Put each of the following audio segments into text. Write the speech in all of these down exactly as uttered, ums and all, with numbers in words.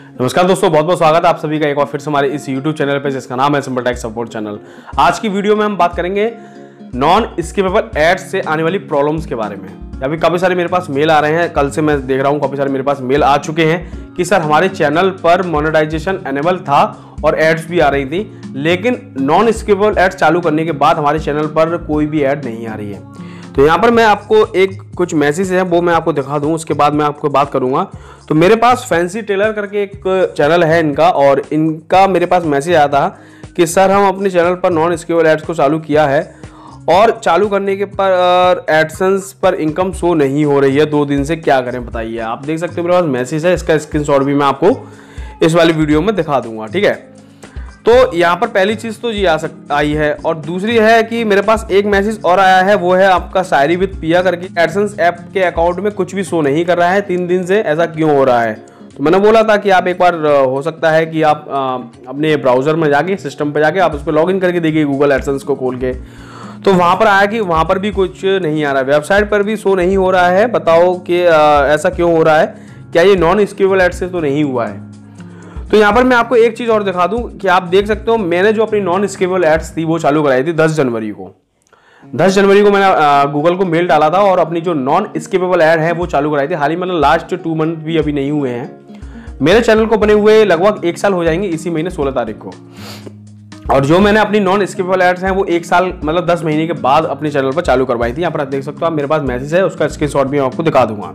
नमस्कार दोस्तों, बहुत बहुत स्वागत है आप सभी का एक बार फिर से हमारे इस यूट्यूब चैनल पे जिसका नाम है सिंपल टेक सपोर्ट चैनल। आज की वीडियो में हम बात करेंगे नॉन स्किपेबल एड्स से आने वाली प्रॉब्लम्स के बारे में। अभी काफ़ी सारे मेरे पास मेल आ रहे हैं, कल से मैं देख रहा हूँ काफ़ी सारे मेरे पास मेल आ चुके हैं कि सर हमारे चैनल पर मोनेटाइजेशन एनेबल था और एड्स भी आ रही थी, लेकिन नॉन स्किपेबल एड्स चालू करने के बाद हमारे चैनल पर कोई भी ऐड नहीं आ रही है। तो यहाँ पर मैं आपको एक कुछ मैसेज है वो मैं आपको दिखा दूँ, उसके बाद मैं आपको बात करूँगा। तो मेरे पास फैंसी टेलर करके एक चैनल है इनका, और इनका मेरे पास मैसेज आया था कि सर हम अपने चैनल पर नॉन स्किपेबल एड्स को चालू किया है और चालू करने के पर एडसेंस पर इनकम शो नहीं हो रही है दो दिन से, क्या करें बताइए। आप देख सकते हो मेरे पास मैसेज है, इसका स्क्रीनशॉट भी मैं आपको इस वाली वीडियो में दिखा दूंगा, ठीक है। तो यहाँ पर पहली चीज़ तो ये आ सक आई है, और दूसरी है कि मेरे पास एक मैसेज और आया है, वो है आपका शायरी विद पिया करके एडसेंस ऐप के अकाउंट में कुछ भी शो नहीं कर रहा है तीन दिन से, ऐसा क्यों हो रहा है। तो मैंने बोला था कि आप एक बार हो सकता है कि आप अपने ब्राउजर में जाके सिस्टम पे जाके आप उस पर लॉग इन करके देखिए गूगल एडसेंस को खोल के। तो वहाँ पर आया कि वहाँ पर भी कुछ नहीं आ रहा है, वेबसाइट पर भी शो नहीं हो रहा है। बताओ कि ऐसा क्यों हो रहा है, क्या ये नॉन स्किपेबल एड से तो नहीं हुआ है। तो यहाँ पर मैं आपको एक चीज़ और दिखा दूं कि आप देख सकते हो मैंने जो अपनी नॉन स्किपेबल एड्स थी वो चालू कराई थी दस जनवरी को। दस जनवरी को मैंने गूगल को मेल डाला था और अपनी जो नॉन स्किपेबल एड है वो चालू कराई थी। हाल ही मतलब लास्ट टू मंथ भी अभी नहीं हुए हैं, मेरे चैनल को बने हुए लगभग एक साल हो जाएंगे इसी महीने सोलह तारीख को। और जो मैंने अपनी नॉन स्किपेबल एड्स हैं वो एक साल मतलब दस महीने के बाद अपने चैनल पर चालू करवाई थी। यहाँ पर आप देख सकते हो, आप मेरे पास मैसेज है, उसका स्क्रीनशॉट भी मैं आपको दिखा दूंगा।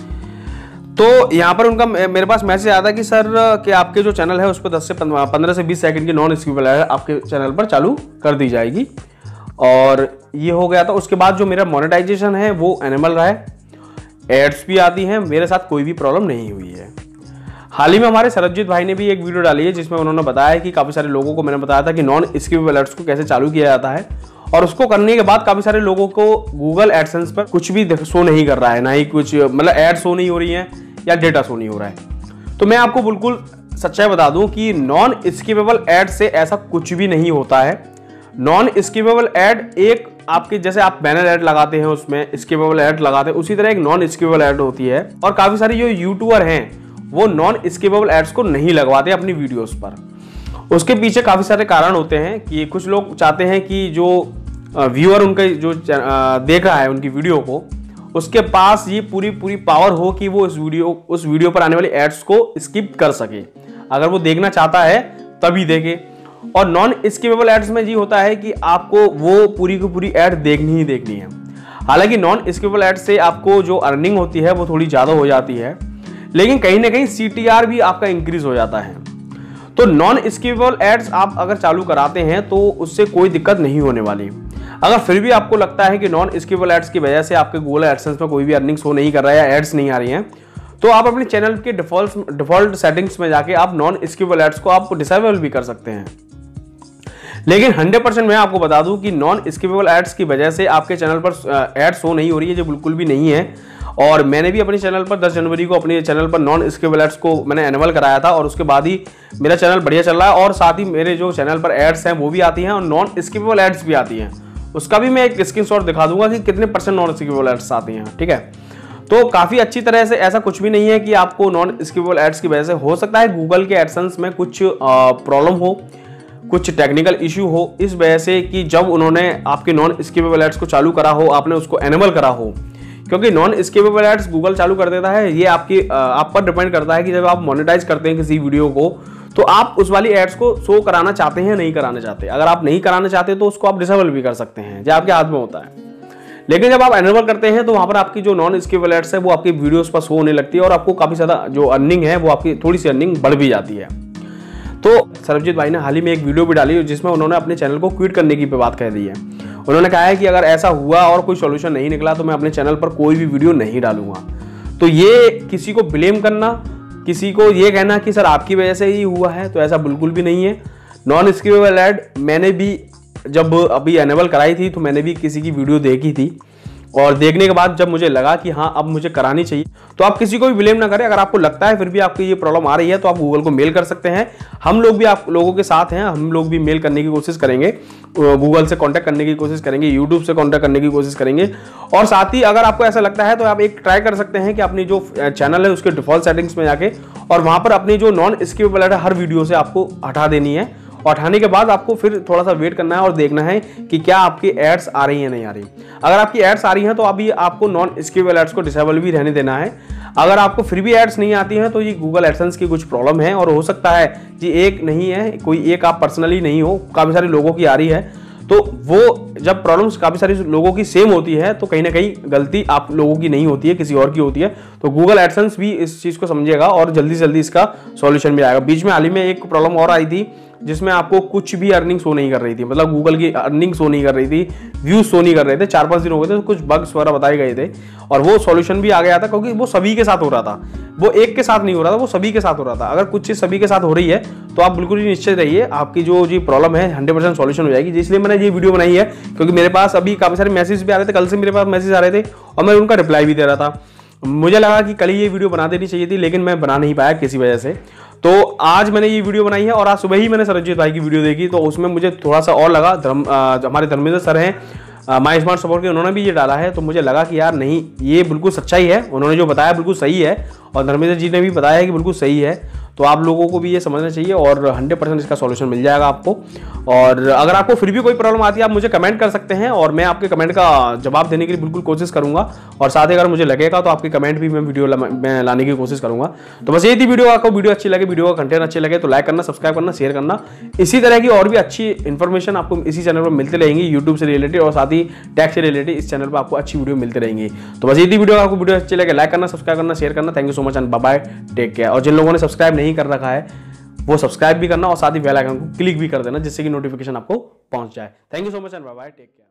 तो यहाँ पर उनका मेरे पास मैसेज आता है कि सर कि आपके जो चैनल है उस पर दस से पंद्रह से बीस सेकंड की नॉन स्किपेबल एड आपके चैनल पर चालू कर दी जाएगी, और ये हो गया था। उसके बाद जो मेरा मोनेटाइजेशन है वो एनेबल रहा है, एड्स भी आती हैं, मेरे साथ कोई भी प्रॉब्लम नहीं हुई है। हाल ही में हमारे सरबजीत भाई ने भी एक वीडियो डाली है जिसमें उन्होंने बताया कि काफ़ी सारे लोगों को मैंने बताया था कि नॉन स्किपेबल एड्स को कैसे चालू किया जाता है, और उसको करने के बाद काफ़ी सारे लोगों को गूगल एडसेंस पर कुछ भी शो नहीं कर रहा है, ना ही कुछ मतलब एड शो नहीं हो रही है या डेटा शो नहीं हो रहा है। तो मैं आपको बिल्कुल सच्चाई बता दूं कि नॉन स्किपेबल एड से ऐसा कुछ भी नहीं होता है। नॉन स्किपेबल एड एक आपके जैसे आप बैनर एड लगाते हैं उसमें स्किपेबल एड लगाते हैं, उसी तरह एक नॉन स्किपेबल एड होती है। और काफ़ी सारे जो यूट्यूबर हैं वो नॉन स्किपेबल एड्स को नहीं लगवाते अपनी वीडियोस पर। उसके पीछे काफ़ी सारे कारण होते हैं कि कुछ लोग चाहते हैं कि जो व्यूअर उनका जो देख रहा है उनकी वीडियो को, उसके पास ये पूरी पूरी पावर हो कि वो इस वीडियो उस वीडियो पर आने वाली एड्स को स्किप कर सके। अगर वो देखना चाहता है तभी देखे। और नॉन स्किपेबल एड्स में ये होता है कि आपको वो पूरी की पूरी एड देखनी ही देखनी है। हालांकि नॉन स्किपेबल एड से आपको जो अर्निंग होती है वो थोड़ी ज़्यादा हो जाती है, लेकिन कहीं ना कहीं सी टी आर भी आपका इंक्रीज हो जाता है। तो नॉन स्किपेबल एड्स आप अगर चालू कराते हैं तो उससे कोई दिक्कत नहीं होने वाली। अगर फिर भी आपको लगता है कि नॉन स्किपेबल एड्स की वजह से आपके गूगल एडसेंस में कोई भी अर्निंग शो नहीं कर रहा है या एड्स नहीं आ रही हैं, तो आप अपने चैनल के डिफॉल्ट डिफॉल्ट सेटिंग्स में जाके आप नॉन स्किपेबल एड्स को आप डिसेबल भी कर सकते हैं। लेकिन हंड्रेड परसेंट मैं आपको बता दूं कि नॉन स्किपेबल एड्स की वजह से आपके चैनल पर एड शो नहीं हो रही है, जो बिल्कुल भी नहीं है। और मैंने भी अपने चैनल पर दस जनवरी को अपने चैनल पर नॉन स्किपेबल एड्स को मैंने एनेबल कराया था, और उसके बाद ही मेरा चैनल बढ़िया चल रहा है। और साथ ही मेरे जो चैनल पर एड्स हैं वो भी आती हैं और नॉन स्किपेबल एड्स भी आती हैं। उसका भी मैं एक स्क्रीनशॉट दिखा दूंगा कि कितने परसेंट नॉन स्किपेबल एड्स आती हैं, ठीक है। तो काफ़ी अच्छी तरह से ऐसा कुछ भी नहीं है कि आपको नॉन स्किपेबल एड्स की वजह से हो सकता है गूगल के एडसेंस में कुछ प्रॉब्लम हो, कुछ टेक्निकल इश्यू हो, इस वजह से कि जब उन्होंने आपके नॉन स्किपेबल एड्स को चालू करा हो, आपने उसको एनेबल करा हो। क्योंकि नॉन स्किपेबल एड्स गूगल चालू कर देता है, ये आपकी आप पर डिपेंड करता है कि जब आप मोनेटाइज करते हैं किसी वीडियो को तो आप उस वाली एड्स को शो कराना चाहते हैं नहीं कराना चाहते। अगर आप नहीं कराना चाहते तो उसको आप डिसेबल भी कर सकते हैं, जो आपके हाथ में होता है। लेकिन जब आप एनेबल करते हैं तो वहाँ पर आपकी जो नॉन स्किपेबल एड्स है वो आपकी वीडियोस पर शो होने लगती है, और आपको काफ़ी ज़्यादा जो अर्निंग है वो आपकी थोड़ी सी अर्निंग बढ़ भी जाती है। तो सरबजीत भाई ने हाल ही में एक वीडियो भी डाली जिसमें उन्होंने अपने चैनल को क्विट करने की बात कह दी है। उन्होंने कहा है कि अगर ऐसा हुआ और कोई सोल्यूशन नहीं निकला तो मैं अपने चैनल पर कोई भी वीडियो नहीं डालूंगा। तो ये किसी को ब्लेम करना, किसी को ये कहना कि सर आपकी वजह से ही हुआ है, तो ऐसा बिल्कुल भी नहीं है। नॉन स्किपेबल एड मैंने भी जब अभी एनेबल कराई थी तो मैंने भी किसी की वीडियो देखी थी, और देखने के बाद जब मुझे लगा कि हाँ अब मुझे करानी चाहिए, तो आप किसी को भी ब्लेम ना करें। अगर आपको लगता है फिर भी आपको ये प्रॉब्लम आ रही है तो आप गूगल को मेल कर सकते हैं। हम लोग भी आप लोगों के साथ हैं, हम लोग भी मेल करने की कोशिश करेंगे, गूगल से कांटेक्ट करने की कोशिश करेंगे, यूट्यूब से कांटेक्ट करने की कोशिश करेंगे। और साथ ही अगर आपको ऐसा लगता है तो आप एक ट्राई कर सकते हैं कि अपनी जो चैनल है उसके डिफॉल्ट सेटिंग्स में जाके और वहां पर अपनी जो नॉन स्किपेबल ऐड है हर वीडियो से आपको हटा देनी है। और हटाने के बाद आपको फिर थोड़ा सा वेट करना है और देखना है कि क्या आपकी एड्स आ रही है नहीं आ रही। अगर आपकी एड्स आ रही हैं तो अभी आपको नॉन स्किपेबल एड्स को डिसेबल भी रहने देना है। अगर आपको फिर भी एड्स नहीं आती हैं तो ये गूगल एडसेंस की कुछ प्रॉब्लम है, और हो सकता है कि एक नहीं है, कोई एक आप पर्सनली नहीं हो, काफ़ी सारे लोगों की आ रही है। तो वो जब प्रॉब्लम्स काफ़ी सारी लोगों की सेम होती है तो कहीं ना कहीं गलती आप लोगों की नहीं होती है, किसी और की होती है। तो गूगल एडसेंस भी इस चीज़ को समझेगा और जल्दी जल्दी इसका सॉल्यूशन भी आएगा। बीच में हाल ही में एक प्रॉब्लम और आई थी जिसमें आपको कुछ भी अर्निंग शो नहीं कर रही थी, मतलब गूगल की अर्निंग शो नहीं कर रही थी, व्यूज शो नहीं कर रहे थे। चार पांच दिन हो गए थे तो कुछ बग्स वगैरह बताए गए थे और वो सॉल्यूशन भी आ गया था, क्योंकि वो सभी के साथ हो रहा था, वो एक के साथ नहीं हो रहा था, वो सभी के साथ हो रहा था। अगर कुछ चीज़ सभी के साथ हो रही है तो आप बिल्कुल ही निश्चित रहिए आपकी जो जी प्रॉब्लम है हंड्रेड परसेंट सॉल्यूशन हो जाएगी। इसलिए मैंने ये वीडियो बनाई है क्योंकि मेरे पास अभी काफ़ी सारे मैसेज भी आ रहे थे, कल से मेरे पास मैसेज आ रहे थे और मैं उनका रिप्लाई भी दे रहा था। मुझे लगा कि कल ही ये वीडियो बना देनी चाहिए थी, लेकिन मैं बना नहीं पाया किसी वजह से। तो आज मैंने ये वीडियो बनाई है और आज सुबह ही मैंने सरजीत भाई की वीडियो देखी तो उसमें मुझे थोड़ा सा और लगा। धर्म हमारे धर्मेंद्र सर हैं माई स्मार्ट सपोर्ट के, उन्होंने भी ये डाला है तो मुझे लगा कि यार नहीं, ये बिल्कुल सच्चाई है, उन्होंने जो बताया बिल्कुल सही है और धर्मेंद्र जी ने भी बताया है कि बिल्कुल सही है। तो आप लोगों को भी ये समझना चाहिए और हंड्रेड परसेंट इसका सॉल्यूशन मिल जाएगा आपको। और अगर आपको फिर भी कोई प्रॉब्लम आती है आप मुझे कमेंट कर सकते हैं और मैं आपके कमेंट का जवाब देने के लिए बिल्कुल कोशिश करूंगा। और साथ ही अगर मुझे लगेगा तो आपके कमेंट भी मैं वीडियो में लाने की कोशिश करूंगा। तो बस यही थी वीडियो। आपको वीडियो अच्छी लगे, वीडियो का कंटेंट अच्छे लगे तो लाइक करना, सब्सक्राइब करना, शेयर करना। इसी तरह की और भी अच्छी इन्फॉर्मेशन आपको इसी चैनल पर मिलती रहेंगी, यूट्यूब से रिलेटेड और साथ ही टैक्स से रिलेटेड इस चैनल पर आपको अच्छी वीडियो मिलती रहेंगी। तो बस यही थी वीडियो। आपको वीडियो अच्छी लगे लाइक करना, सब्सक्राइब करना, शेयर करना। Thank you so much and bye bye, take care. और जिन लोगों ने सब्सक्राइब नहीं कर रखा है वो सब्सक्राइब भी करना और साथ ही बेल आइकन को क्लिक भी कर देना जिससे कि नोटिफिकेशन आपको पहुंच जाए। Thank you so much and bye bye, take care.